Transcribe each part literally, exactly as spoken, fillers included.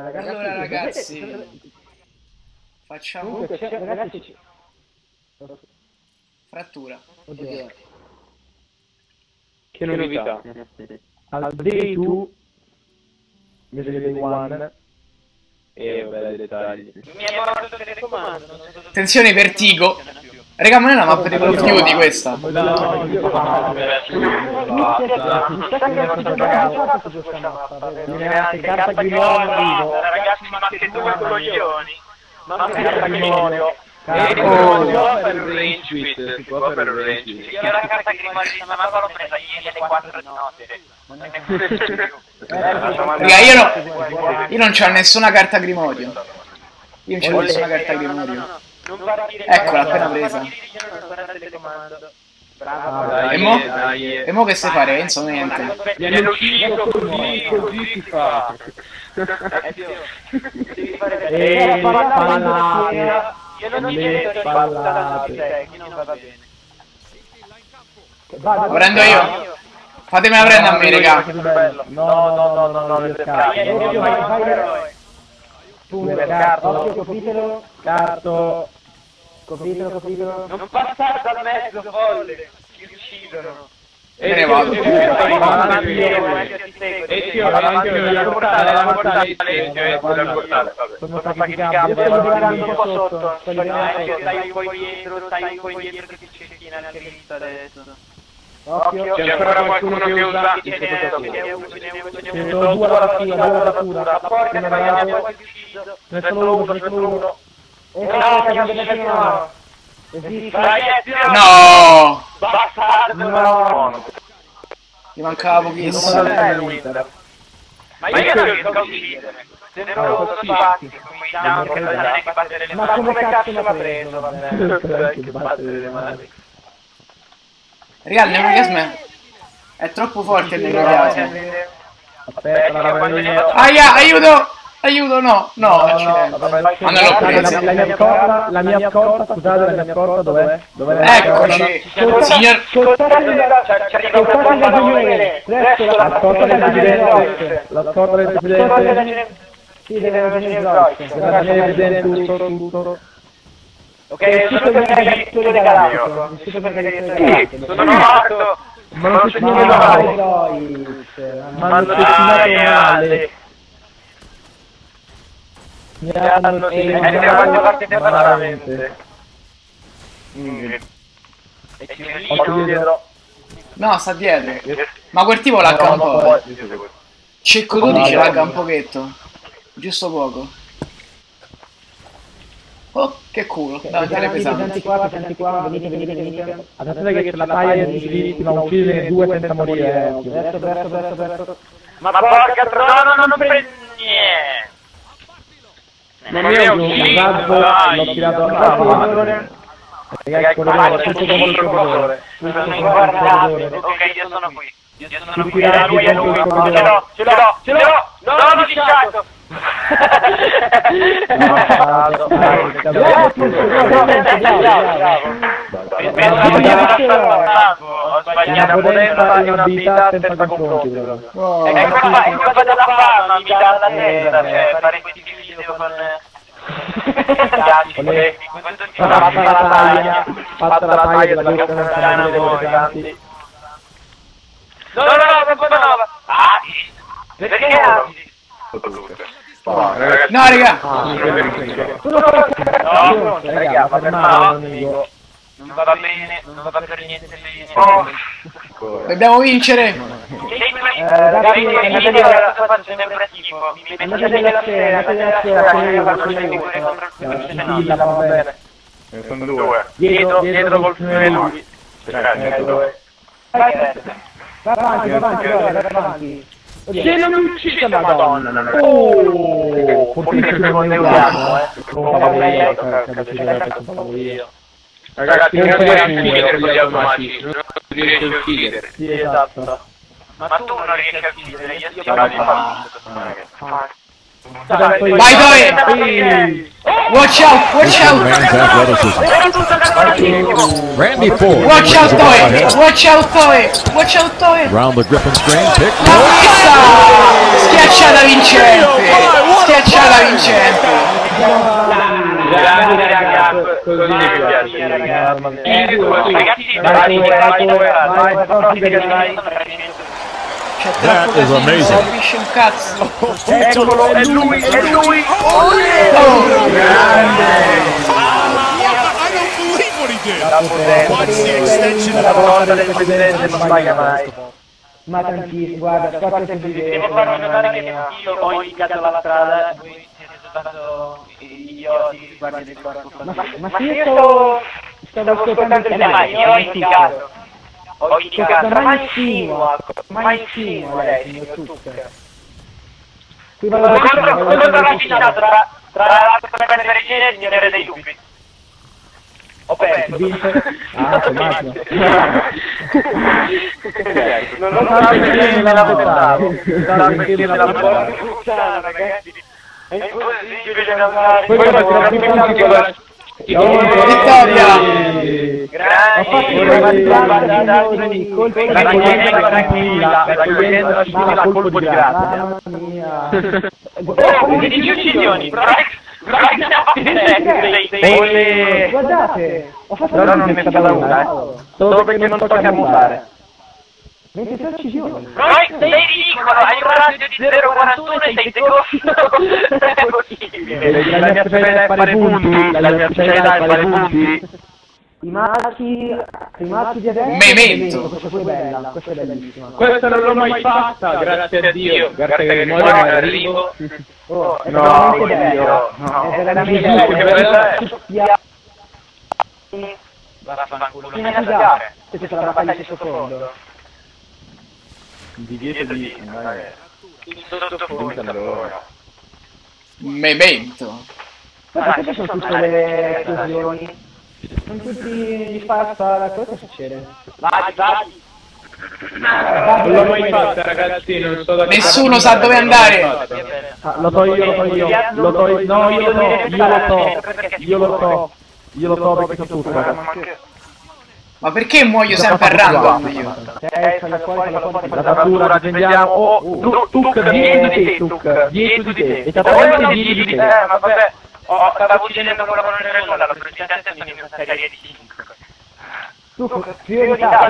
Allora ragazzi, facciamo frattura. Oddio. Che novità. Al day due invece che day one. E vabbè, dettagli. Mi è morto il telecomando. Attenzione, Vertigo. Raga, ma non è una mappa di Call of Duty questa. Ragazzi, ma che due coglioni. Ma che carta grimonio. Si può fare un range quit, si può fare un range quit. Io la carta grimonio, ma l'ho presa ieri alle quattro di notte. Non è Raga, io, no, io non c'ho nessuna carta Grimorio. Io non c'ho nessuna carta Grimorio. Eccola, appena presa. Bravo. E mo? E mo che sai fare, Enzo? Niente. Viene uscito così, così si fa. Devi fare E ballate. Io non mi chiedo di quanto da non va bene. Lo prendo io? Fatemela prendere a me, raga. No, no, no, no, no, nel carto. Tu nel carto. Occhio, copritelo. Carto. Copritelo, copritelo. Non passare dal mezzo, folle. Ti uccidono. Me ne vado. E ti ho anche la portale, la portale, la portale. Sono sacrificati, io sto girando un po' sotto. Stai un po' dietro, stai un po' dietro che ti cecchina la crista adesso. Occhio, c'è ancora qualcuno che usa il fotocopio. Ce ne sono due alla fine, due alla frattura. Porca troia, mi ha quasi ucciso. Ce ne sono uno, ce ne sono uno. E no, mi ha ucciso. No! Bastardo, no! Mi mancava pochissimo. Ma io non riesco a uccidere. Se ne sono fatti, ma come cazzo mi ha preso, vabbè. Raga, il neochiasma è... è troppo forte il neochiasma. Aspetta, la ragione. Aia, aiuto! Aiuto, no, no, accidenti. Ma non l'ho presa. La mia scorta, la mia scorta, scusate, la mia scorta dov'è? Dov'è la mia Eccoci, signor... La scorta del presidente, la scorta del presidente, sì, deve venire presidente, tutto, tutto. Ok, sono per il galattico. Sono morto. Ma non c'è niente male. Ma non c'è niente male. Mi hanno segnato veramente. Occhio dietro. No, sta dietro. Ma quel tipo lagga un po'. Cecco dodici lagga un pochetto. Giusto poco. Oh, che culo. Davanti alle pesanti. Venite, venite, venite. Attenzione che la taglia è difficilissima, uccidere due senza morire. Verso, verso, verso, verso. Ma porca troia, non prende niente. Non mi ho ucciso, l'ho tirato a corridore. Ragazzi, corridore, tutto contro il corridore. Tutto contro il corridore. Ok, io sono qui. Io sono qui. È lui, è lui. Ce l'ho, ce l'ho, ce l'ho. Non l'ho diciato. Bravo, ho sbagliato potenza e un'abilità senza confronti. Ecco qua, è cosa da fare, mi dà la testa, cioè fare questi video con... fatta la taglia, fatta la taglia della questa non saranno le votanti. No, no, no, non può no, ah, perché anzi? No, raga! No, raga, ma per male, non va bene, non va per niente bene. Dobbiamo vincere! Ragazzi, faccio sempre schifo. Mi mettete nella sera, nella sera, faccio le figure contro il va bene. Sono due. Dietro, dietro col fiume lui. Vai avanti, vai avanti, vai avanti. Se non mi uccide madonna. Oh, fortissimo neutrano, eh. Ragazzi, non riesci a uccidere con gli automatici, non riesci a uccidere. Sì, esatto. Ma tu non riesci a uccidere, io sto facendo. Vai Doi! Watch out, watch out! Randy Ford. Watch out Doi! Watch out Doi! Watch out Doi! Round the grip and screen, pick. Schiacciata vincente! Schiacciata Grande ragazzi, così mi piace, ragazzi. Ragazzi, c'è troppo casino, si capisce un cazzo. Eccolo, è lui, è lui. La potenza, la volontà del presidente non sbaglia mai. Ma tantissimo, guarda, squadra il presidente. Devo farlo notare che io ho indicato la strada, voi siete soltanto idioti, guardi del corpo. Ma, ma se io sto... stavo ascoltando il tema, io ho indicato. Ho indicato, ma ma insinua, insinua, ma insinua lei, signor Zucca. Qui quello l'ha avvicinato tra l'altro per prendere ieri e il signore dei lupi. Ho perso. Ah, immagino. Non lo so perché me la votavo. Non perché me la votavo, ragazzi. È impossibile andare. Poi Vittoria! Grande! Raccogliendo la tranquilla, raccogliendo la scena a colpo di grazia. Mamma mia! Oh, dieci uccisioni! Guardate! Ho fatto però non mi metta da una, eh! Solo perché non so camuflare. ventisei uccisioni! Roy, sei ridicolo! Hai un raggio di zero virgola quarantuno e sei secondo! Non è possibile! La mia specialità è fare punti! La mia specialità è fare punti! I marchi, i marchi di adesso, Memento. questa poi è bella, questa è bellissima. Questa non l'ho mai fatta, grazie a Dio. Grazie che muore in arrivo. Oh, è No, veramente bello. no, È veramente Gesù, che bella è. bello. Vaffanculo, Mi ha già, se c'è la battaglia di sottofondo. Di dietro di... in sottofondo. Memento. Ma perché sono tutte le esplosioni? Sono tutti gli spara, cosa succede? Vai, vai! Non l'ho mai fatta, ragazzi, non so da che Nessuno parte sa dove andare. Ah, lo so io, lo so io, lo so io, no, io lo so, io lo so, io lo so, io lo so perché so tutto. Ma perché muoio sempre a random io? Eh, falla fuori, falla fuori, La fattura, ci vediamo. Oh, Tuc, dietro di te, Tuc, dietro di te. Esattamente dietro di te. Eh, ma vabbè, oh, stavo uccidendo quello con il remoto, la precedente sono in una serie di cinque. tu, priorità,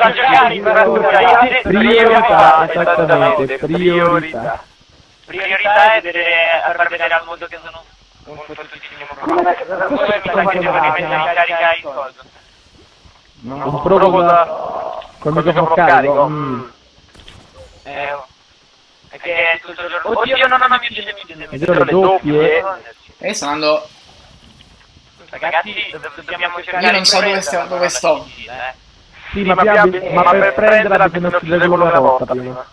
priorità, esattamente, priorità. Priorità è far vedere al mondo che sono un fottutissimo pro. Come pensa che devo rimettere in carica il coso? un provo da... col microfono carico. Eh, è che è tutto il giorno... Oddio, no, no, no, mi uccide, mi uccide, mi uccide. Le doppie. E sto andando... Ragazzi, dobbiamo cercare... Io non so dove, sto, dove sto. Sì, ma, ma, ma per prenderla bisogna uccidere quello una volta prima.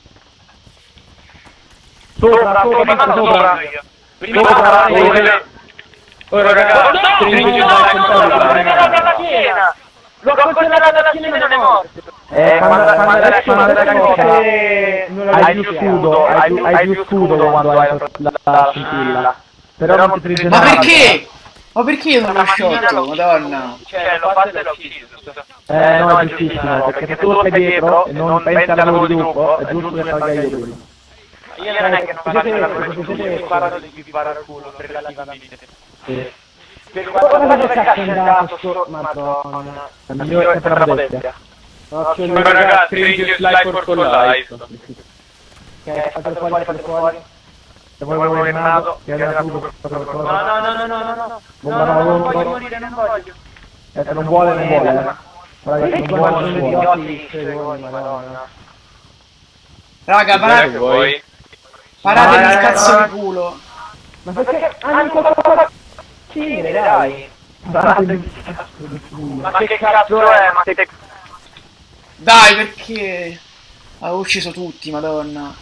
Sopra, sopra, sopra, sopra. Prima sopra, sopra. Ora ragazzi, stringete la schiena! L'ho coltellato alla schiena e non è morto! Eh, quando adesso hai più scudo, hai più scudo quando hai la scintilla. Però non ti triggerà. Ma perché? Ma perché io non l'ho sciolto, madonna? Cioè, l'ho fatto e l'ho ucciso. Eh, no, è giustissimo, perché se tu stai dietro e non pensi al lavoro di gruppo, è giusto che salga io prima. Io non è che non faccio la pressione, sparo di sparare al culo, relativamente. Sì. Guarda dove cazzo è andato sto... Madonna. La migliore è per la modestia. Ma ragazzi, Ranger Slifer for Life. Ok, fate fuori, fate fuori. Se vuoi muovere il naso, ti hai la tuba, no, no, no, no, no, no, no, bomba no, non contro. voglio morire, non voglio. Eh, se non vuole, non vuole, eh. Ragazzi, non vuole, non vuole. Madonna. Raga, parate, parate il cazzo di culo. Ma perché? Ah, non cosa... Sì, dai. Ma che cazzo è? Ma che... Dai, perché... Ha ucciso tutti, madonna.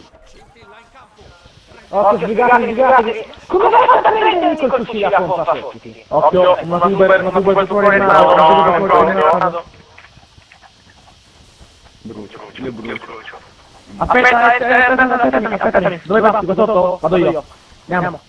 Occhio, sbrigati, sbrigati. Come fai a prendere col fucile a pompa Fetti? Occhio, una tuba, una tuba fuori il naso, una tuba fuori il naso. Brucio, brucio, brucio. Aspetta, aspetta, aspetta, aspetta, dove passi? Qua sotto? Vado io. Andiamo.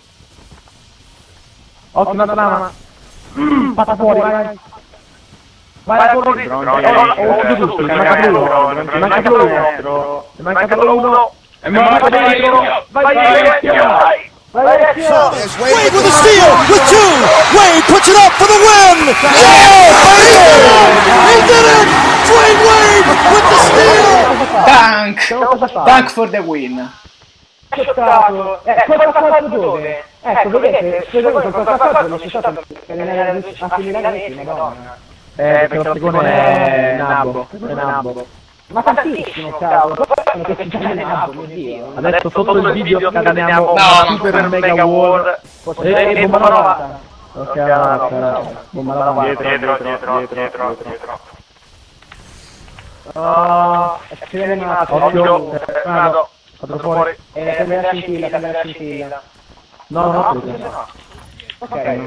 Occhio, una trama. Passa fuori, vai. Vai con il oh, tutti, manca uno, manca uno, manca uno, e manca dentro, vai Alessio, vai Alessio! Wade with a steal, with two, Wade puts it up for the win! Oh, he did it! Dwayne Wade with the steal! Dunk! Dunk for the win! C'è stato, eh, cosa ha fatto dove? Ecco, vedete, secondo me cosa ha fatto non c'è stato a finire la rete, madonna. Eh, perché lo secondo è Nabbo, è Nabbo. Ma tantissimo, cavolo, che ci chiama Nabbo, mio Dio. Adesso sotto il video scateniamo una super mega war. E bomba lavata. Ok, allora, bomba lavata. Dietro, dietro, dietro, dietro. Oh, è serenato, Occhio, serenato. Fatelo fuori. Eh, prende la scintilla, prende la scintilla. No, no, no. Ok.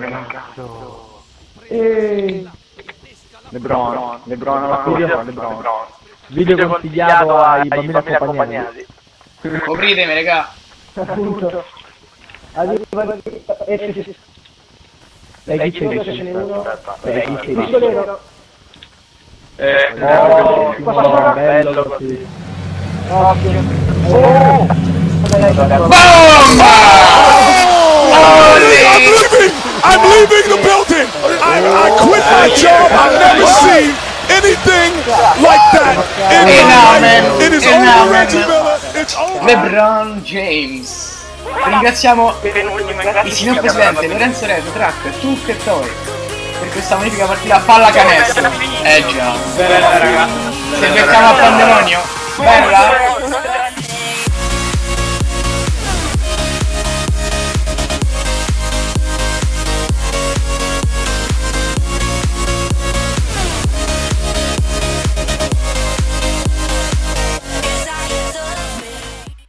E... Lebron, Lebron alla Video, Lebron. video consigliato ai bambini accompagnati. Copritemi, raga. Appunto. Arriva e ci e chi c'è? Ce n'è uno. E chi c'è? Pistolero. Eh, Oh, bello così. Occhio. Oh! Bomba! I'm leaving! I'm leaving the building! I, I quit my job! I've never seen anything like that in my life! It is over, Reggie Miller! It's over! LeBron James. Ringraziamo il signor Presidente, Lorenzo Reto, Track, Tuc e Toy per questa magnifica partita a pallacanestro. Eh già. bella raga. Se becchiamo a Pandemonio. Bella.